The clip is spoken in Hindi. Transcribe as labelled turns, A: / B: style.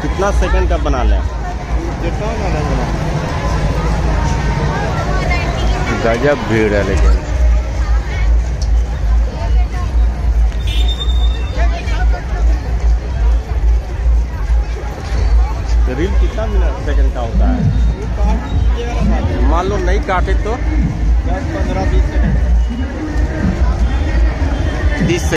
A: कितना सेकंड का बना लें? गजब भीड़ है लेकिन। रील कितना मिनट सेकंड का होता है? मान लो नहीं काटे तो
B: 10-15-20 सेकंड
A: 30